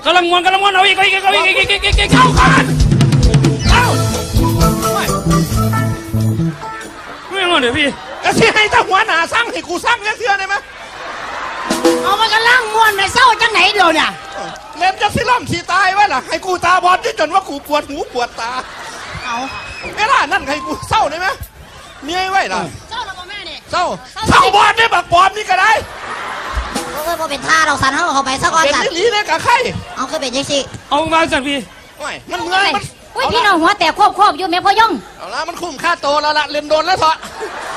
กำลังงวนเอาอีกเข้ากันไม่งอนเดี๋ยวพี่ก็สิให้ตาหัวหน้าสร้างให้กูสร้างเสื้อได้ไหมเอามันกำลังม้วนในเศร้าจังไหนเดี๋ยวเนี่ยเล่นจะสิล่ำสิตายไว้ล่ะให้กูตาบอดจนว่ากูปวดหูปวดตาเอาเวลานั่นให้กูเศร้าได้ไหมเมียไว้ล่ะเศร้าแล้วแม่เนี่ยเศร้าบอดได้บักปอมนี่ก็ได้ก็เลยเป็นท่าเราสั่นเขาไปสักวันสั่นเป็นลีเลยกับใครเอาคือเป็นยังสิเอามาสั่นพี่มันเมื่อยมันพี่น้องหัวแต่ควบอยู่แม่พ่อย่องเอาละมันคุ้มค่าโตแล้วละเล่นโดนแล้วเถอะ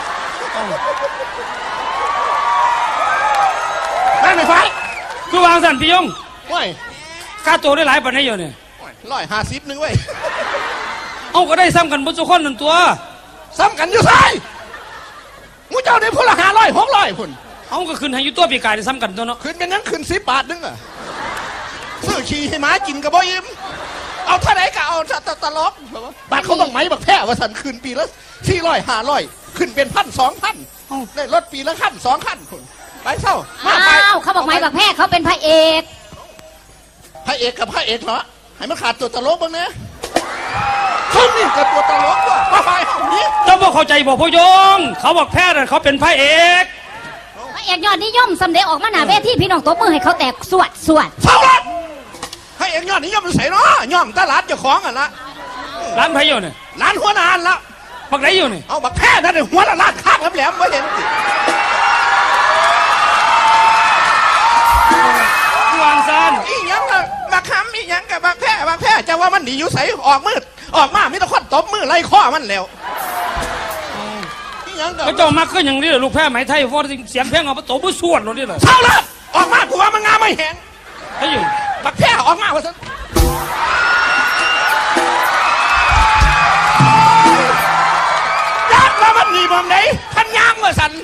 นั่นไม่ฟังคือวางสั่นพี่ยงว้ยค่าตัวได้หลายปันให้เยอะเนี่ย 150นึงเว้ยเอาก็ได้ซ้ำกันบนสุขอนนั่นตัวซ้ำกันอยู่ไสมูเจ้าได้พละ500 600พุ่นเอาก็ขึ้นให้อยู่ตัวปีกายได้ซ้ำกันตัวเนาะขึ้นกันยังขึ้น10 บาทนึงอ่ะซื้อขี้ให้หมากินกับบ่อิ่มเอาเท่าไหร่ก็เอาตลกบาทเขาต้องไหมบักแพ้ว่าสันคืนปีละ400 500ขึ้นเป็น1,000 2,000ได้รถปีละคัน2 คันคุณไปเศร้าเขาบอกไหมบักแพ้เขาเป็นพระเอกกับพระเอกเหรอให้มันขาดตัวตลกบ้างนะเขานี่กับตัวตลกว่ะไปนี่เจ้าบอกเข้าใจบอกพ่อยงเขาบอกแพ้แต่เขาเป็นพระเอกยอดนิยมสำเร็จออกมาหน้าเวทีพี่น้องตบมือให้เขาแตกสวดเศร้าละให้เอกยอดนิยมมันใส่เนาะย่อมตลาดเจ้าของอ่ะละร้านไผ่อยู่เนี่ยร้านหัวนานละบักไหนอยู่เนี่ยเอาบักแพ้นั่นหัวละลาดข้างแหลมไม่เห็นวางซันอีหยังกับบักคำอีหยังกับบักแพ้จะว่ามันหนีอยู่ใส่ออกมืดออกมาไม่ต้องคดตบมือไล่ข้อมันแล้วอีหยังกับเขาเจ้ามาขึ้นอย่างนี้ลูกแพ้ไหมไทยฟอร์เสียงเพลงเอาประตูบุษวดเลยนี่เลยเศร้าละออกมากูว่ามันงามไม่แห้งไอ้อยู่บักแพ้ออกมาว่าสันยัดแล้วมันหนีบ่มไหนพันยางว่าสัน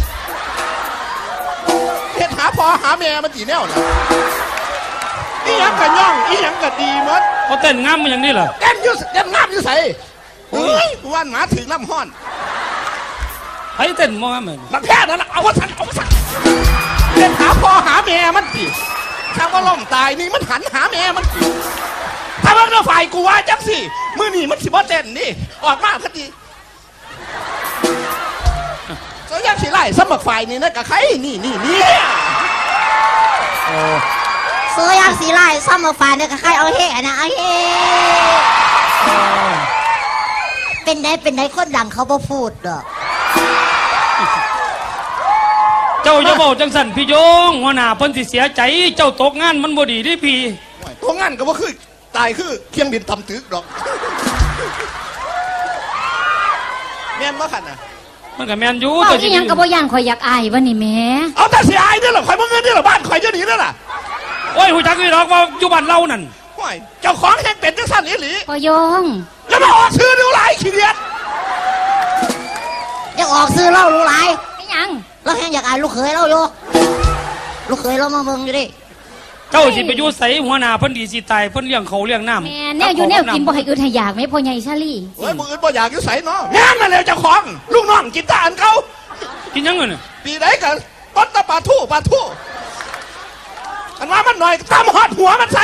เห็ดหาพอหาแม่มันจีแนวนะอีหยังกับย่องอีหยังกับดีมัดเขาเต้นงามมันอย่างนี้เหรอเต้นงามอยู่ใส่เฮ้ยวันหมาถึงน้ำห้อนไอ้เต้นมองเหมือนบักแพ้นั่นแหละเอาว่าสันเห็ดหาพอหาแม่มันจีถ้าว่าล่มตายนี่มันหันหาแม่มันจีถ้าว่าเราฝ่ายกูว่าจังสิมือนี่มันสิบ่เต้นนี่ออกมาพอดีก็ยังสิไล่สมัครฝ่ายนี่นะกับใครนี่โซยางสีไล่สมัครฝ่ายเนี่ยกับใครเอาเฮ่นะเอาเฮ่เป็นไดคนดังเขาบ่พูดหรอกเจ้าจะบอกจังสันพี่ยงหัวหน้าเพิ่นสิเสียใจเจ้าตกงานมันบ่ดีดิพี่ตกงานก็บ่คือตายคือเคียงบินต่ำตึกดอกแม่นบ่ขันน่ะมันก็แมนยูแต่ที่ยังกระโบย่างข่อยอยากอายวันนี้แม่เอาแต่เสียอายนี่หรอข่อยเมื่อเงินนี่หรอบ้านข่อยจะหนีนั่นน่ะโอ้ยหูจักนี่หรอกว่าอยู่บ้านเรานั่นเจ้าของแห่งเป็ดจังสั่นหลีพอยงแล้วมาออกซื้อดูหลายขี้เดียดอยากออกซื้อเล่าดูหลายไม่ยังเราแห่งอยากอายลูกเขยเราอยู่ลูกเขยเรามาเมืองอยู่ดิเจ้าสิไปอยู่ใส่หัวหน้าเพิ่นดีสิตายเพิ่นเลี้ยงเขาเลี้ยงน้ำแม่แน่อยู่แน่กินบ่ให้อึดให้อยากไหมพ่อใหญ่ชาลี่เฮ้ยมึงอึดบ่อยากอยู่ใส่เนาะงานมาแล้วเจ้าของลูกน้องกินตาอันเขากินยังไงเนี่ยปีไหนกันต้นตะปลาทู่อันว่ามันหน่อยตามหอดหัวมันใส่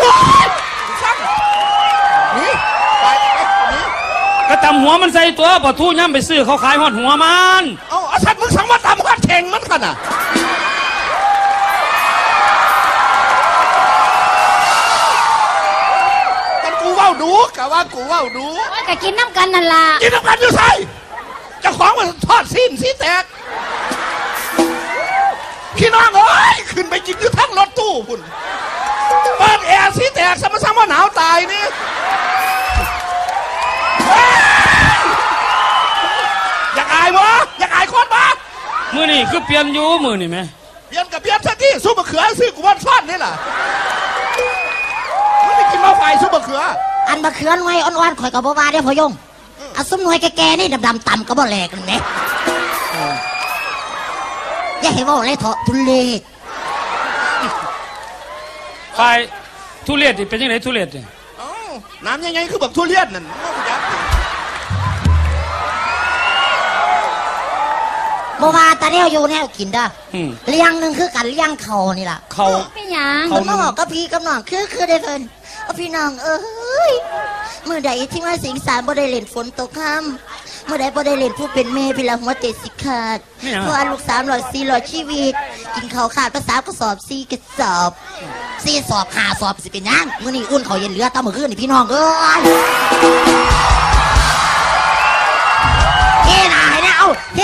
นี่ไปนี่ก็ตำหัวมันใส่ตัวปลาทูย่ำไปซื้อเขาขายหอดหัวมันเอาสัตว์มึงสั่งว่าตามหอดเข่งมันกันอ่ะกูว่าดูกะว่ากูว่าดูกะกินน้ำกันนั่นล่ะกินน้ำกันอยู่ใส่เจ้าของมันทอดซีนสีแตกพี่น้องเอ้ยขึ้นไปกินอยู่ทั้งรถตู้พุ่นเปิดแอร์สีแตกซ้ำว่าหนาวตายนี่อยากอายคนบ้ามือนี่คือเปลี่ยนอยู่มือนี่ไหมเปลี่ยนกับเปลี่ยนซะที่ซุปมะเขือซื้อกูวันฟาดนี่แหละกินมาไฟซุปมะเขืออันมะเขือหน่วยอ่อนๆข่อยกับบ่ว่าได้พอยงเอาซุปหน่วยแก่ๆนี่ดำๆต่ำก็บ่แหลกกันไหมอย่าให้ว่าอะไรเถอะทุเรศไฟทุเรศนี่เป็นยังไงทุเรศเนี่ยน้ำยังไงคือแบบทุเรียนนั่นบ่ว่าตาแนวอยู่แนวกินเด้อ เลี้ยงหนึ่งคือกันเลี้ยงเขานี่ล่ะเขาไม่หยังเขามาบอกกับพี่กับน้องคือได้เพิ่นพี่น้องเอ้ยเมื่อใดที่มาสิงสารบ่ได้เล่นฝนตกค่ำเมื่อใดบ่ได้เล่นผู้เป็นแม่พี่ละหัวใจสิขาดเพราะลูก300-400ชีวิตกินข้าวขาดภาษากระสอบ4กระสอบ4สอบ5สอบสิเป็นหยังมื้อนี้อุ่นเขาเย็นเหลือตามมื้อคืนนี่พี่น้องเอ้ยเฮ้น่ะให้นะเอาเฮ้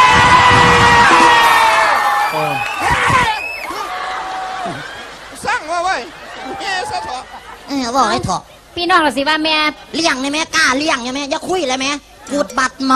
สร้างว่าไว้เฮ้ซะเถอะบอกให้เถอะพี่น้องเราสิว่าแม่เลี้ยงได้ไหมกล้าเลี้ยงได้ไหมอย่าคุยเลยไหมกูดบัดเมา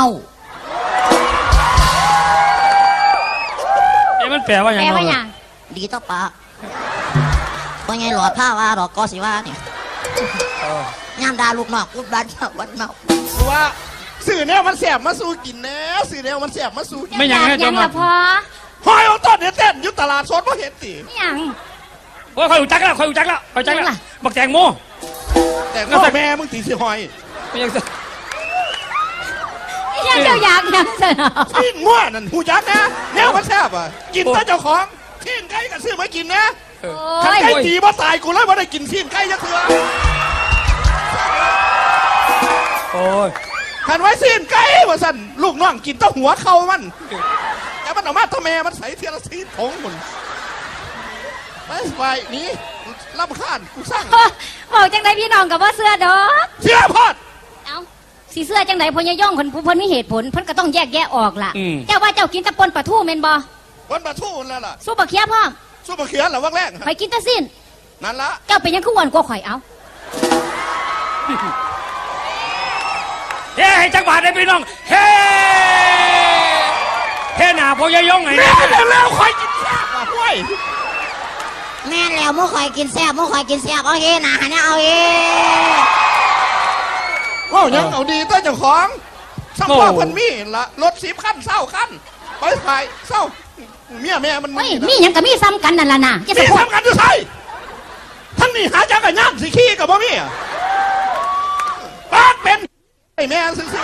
มันแปลว่าอย่างแม่ไรว่าหยังดีต่อปากว่าไงหลอดผ้าว่าหรอกก็สิว่าเนี่ยงามดาลูกนอกกูดบัดเมาว่าสื่อแนวมันแสบมาสู้กินแน่สื่อแนวมันแสบมาสู้กินไม่อย่างหนั้นยัจะงมาละพอหอยเอาต้นเนี่ยเต้นอยู่ตลาดสดเพราะเห็นตีไม่หยังโอ้ยคอยอุจักแล้วบักแตงโมแต่ก็แม่มึงตีสิหอยไม่ยังยังเจ้าอยากยังซะเนาะทิ้งมั่วนั่นหูยักษ์นะแนวมันแสบอ่ะกินแต่เจ้าของทิ้งไก่กันซื้อมากินนะโอ้ขันยไก่ตีบ่ตายกูเลยว่าได้กินทิ้งไก่ยักษ์เถื่อโอ้ยขันไว้สิ้นไก่ว่าสั่นลูกน้องกินต้องหัวเข่ามันแต่มันออกมาทำไมมันใส่เทียละสีผงหมดไปนี่รำคาญกูสร้างบอกจังไดพี่น้องกับว่าเสื้อดอกเสียพอดเอ้าสีเสื้อจังไดพญาย่องคนผู้เพิ่นมีเหตุผลเพิ่นก็ต้องแยกแยะออกล่ะเจ้าว่าเจ้ากินแตะปนปลาทูแม่นบ่วันมาทู่แล้วล่ะสู้บักเขียพ่อมสู้มาเขียนเหรอวักแรกข่อยกินแตะสิ้นนั่นละเจ้าเป็นยังคืออ้วนกว่าข่อยเอ้าเฮ้ให้จักบาทได้พี่น้องเฮ้หนาพอยายงไงแม่แล้วคอยกินแซ่บอ่ะห้วยแม่แล้วมื่อคอยกินแซ่บมื่อคอยกินแซ่บเอาเฮนะเนี่ยเอาเฮว้าวยังเอาดีต้นเจ้าของสัมภาษณ์พันมีละรถ10 ขั้นเศร้าขั้นไปถ่ายเศร้าเมียแม่มันเฮ้ยมีหยังก็มีซ้ำกันนั่นล่ะนะจะนี่พูดทำกันจะใช่ทั้งนี้หาจักรยานสิขี้กับบ่มีปากเป็นไอ้แม่ซื่อ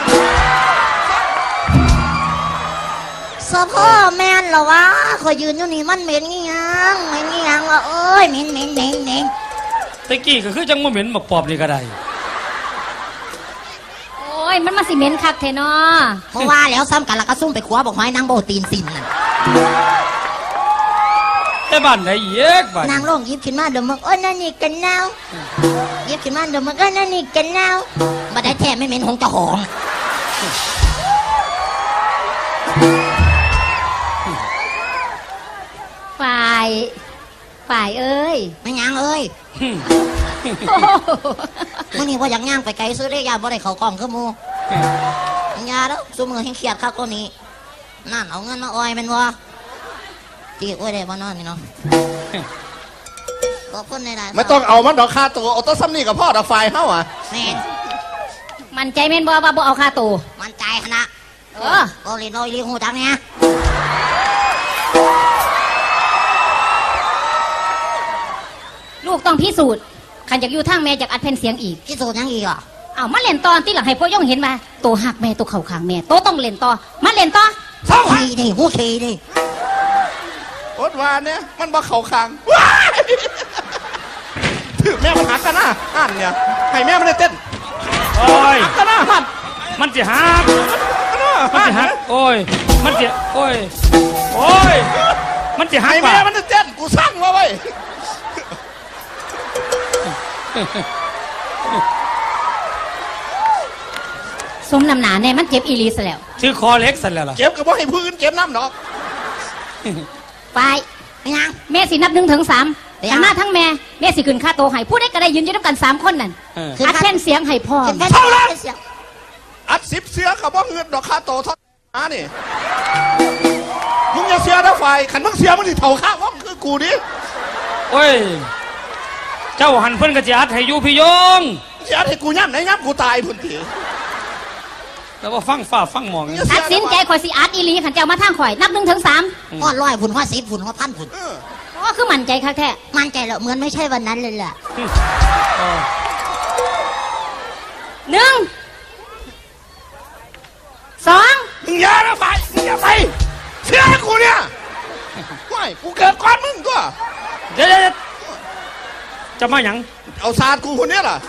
สะพ่อแม่นเหรอวะคอยยืนอยู่นี่มันเหม็นงี้ยังเหม็นงี้ยังวะเอ้ยเหม็นตะกี้ก็คือจังโมเหม็นบักปอบนี่ก็ได้โอ้ยมันมาสิเหม็นคักแท้เนาะเพราะว่าแล้วซ้ำกันแล้วก็ซุ่มไปขวาบอกไม้นางโบตีนสินนั่นแต่บ้านไหนเยกบ้านนางร้องยิบขึ้นมาเดี๋ยวมึงโอ้ยนั่นนี่กันแนวยิบขึ้นมาเดี๋ยวมึงก็นั่นนี่กันแนวมาได้แท้ไม่เหม็นของเจ้าของฝ่ายเอ้ยไม่ยังเอ้ยโอ้โหมื่อนี้ว่าอยากย่างไปไกลซื้อได้ยาบ่ได้เขากล่องคือหมูยาแล้วสู้มือให้เครียดครับตัวนี้นั่นเอาเงินมาอ้อยเป็นวะตีอ้อยได้บ่นอนนี่เนาะขอบคุณในรายๆไม่ต้องเอามันดอกค่าตัวเอาต้นซ้ำนี่กับพ่อดอกไฟเฮ้าอ่ะแม่นมันใจแม่นบ่ว่าบ่เอาค่าตัวมันใจขนาดเออโอลินโอลีหูจักเนี่ยลูกต้องพิสูจน์ขันจากอยู่ทางแม่จากอัดแผ่นเสียงอีกพิสูจน์ยังอีกอ่ะเอามาเล่นตอนที่หลังให้พ่อย่องเห็นมาโตหักแม่โตเข่าขางแม่โตต้องเล่นต่อมาเล่นต่อเศร้าฮะขี้ดิหูขี้ดิอดวานเนี่ยมันบ่เข่าคางว้ายถือแม่มันหักกันนะอ่านเนี่ยให้แม่มันได้เต้นโอ้ยหักกันนะหันมันจะหัก มันหัจะนหักโอ้ยมันจะโอ้ยมันจะหักให้ป่ะแม่มันได้เต้นกูสั่งว่าไว้สมน้ำหนาแน่มันเจ็บอีหลีซะแล้วชื่อคอเล็กสันแล้วล่ะเก็บกับว่าให้พื้นเก็บน้ำดอกไปไม่ยังแม่สินับ1 ถึง 3ทั้งหน้าทั้งแม่แม่สิขึ้นค่าโตให้ผู้ใดก็ได้ยืนอยู่ด้วยกัน3 คนนั่นเอออัดแผ่นเสียงให้พ่อเป็นแพทย์เสียอัด10 เสือกับว่าเงินดอกค่าโตเท่านานี่มึงอย่าเสียนะไฟขันมึงเสียมึงดิเท่าค่าว่องคือกูดิโอ้ยเจ้าหันเพิ่นกระจัดให้อยู่พี่ยงเสียให้กูย่ำไหนย่ำกูตายพุ่นทีแล้วว่าฟังฟ้าฟังหมองตัดสินใจข่อยสิอัดอีหลีขันเจ้ามาทางข่อยนับ1 ถึงฮอด100 ฝุ่นฮอด10 ฝุ่นฮอด1,000 ฝุ่น 3ก็คือมั่นใจคักแท้มั่นใจแล้วเหมือนไม่ใช่วันนั้นเลยแหละ 1 2 มึงอย่านะไฟมึงอย่าไปชื่อกูเนี่ยไม่กูเกิดก่อนมึงก็เดี๋ยวจะมาหยังเอาศาสตร์กูคนนี้ล่ะ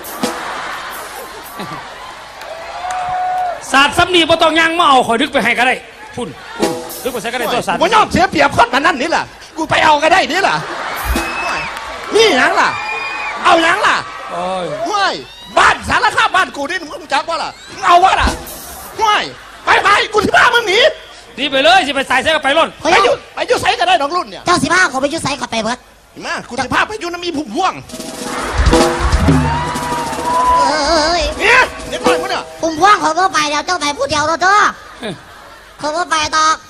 ศาสตร์ซ้ำนี่บ่ต้องยังมาเอาข่อยดึกไปให้ก็ได้พุ่นดึกไปใส่ก็ได้ตัวศาสตร์กูยอมเสียเปรียบคนมันนั่นนี่ล่ะกูไปเอาก็ได้นี่ล่ะนี่หยังล่ะเอาหยังล่ะโอ้ยห้วยบ้านสารคามบ้านกูนี่มึงจักว่าล่ะมึงเอาวะล่ะห้วยไปกูที่บ้านมึงหนีนี่ไปเลยสิไปใส่ใส่ก็ไปร่นไปอยู่ไสก็ได้น้องรุ่นเนี่ยเจ้าสิบ้าขอไปยุ่ใส่ขอไปเบิดมากูจะพาไปอยู่น้ำมีผุ่มพ่วงเอ้ยเนี่ยเด็กน้อยมึงเนี่ยปุ่มพ่วงเขาก็ไปแล้วเจ้าไปผู้เดียวตัวเจ้าเขาก็ไปตอก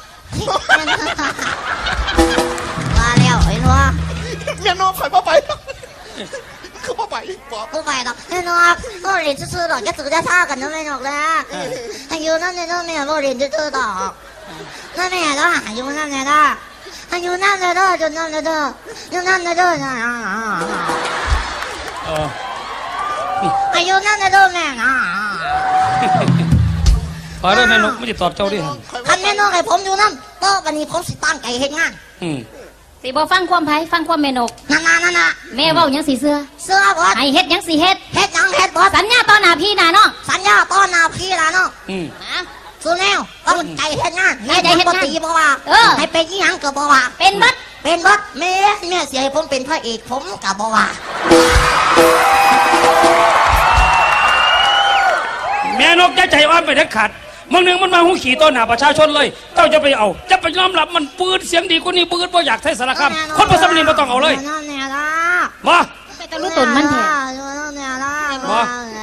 มาแล้วไอ้หนัวเมียน้องคอยพ่อไปคือพ่อไปบอกผู้ไปตอกไอ้หนัวก็เรียนซื่อๆหรอกจะสื่อจะท่ากันนั่นไม่หนอกแล้วอายุนั่นเนี่ยนั่นแม่ก็เรียนซื่อๆต่อนั่นแม่ก็อายุนั่นเนี่ยก็อายุนั่นเนี่ยก็จนนั่นเนี่ยก็จนนั่นเนี่ยก็อายุนั่นเนี่ยก็แม่นะขอได้แม่นกไม่ติดตอบเจ้าดิคันแม่น้องไอ้ผมอยู่นั่นก็วันนี้ผมสิตั้งใจเฮ็ดงานสิบ่ฟังความไผฟังความแม่นกนั่นแม่เว้าหยังสิเสื้อเสื้อบอสให้เฮ็ดหยังสิเฮ็ดเฮ็ดหยังเฮ็ดบอสสัญญาต่อหน้าพี่หน้าน้องสัญญาต้อนรับพี่ละเนาะนะสู้แนวต้องใจเฮ็ดงานใจเฮ็ดงานบ่ตีบ่ว่าให้เป็นอีหยังก็บ่ว่าเป็นบัดเป็นบอสแม่เสียให้ผมเป็นพระเอกผมก็บ่ว่าแม่นกจะใจอ่อนไปเด็ดขาดมึงหนึ่งมันมาหูขี่ต้นหาประชาชนเลยเจ้าจะไปเอาจะไปยอมรับมันปืนเสียงดีกว่านี้ปืนบ่อยากใช้สารคามคนประสมนีบ่ต้องเอาเลยนั่นแน่ล่ะมาไปตะลุตนมันแท้นั่นแน่ล่ะบ่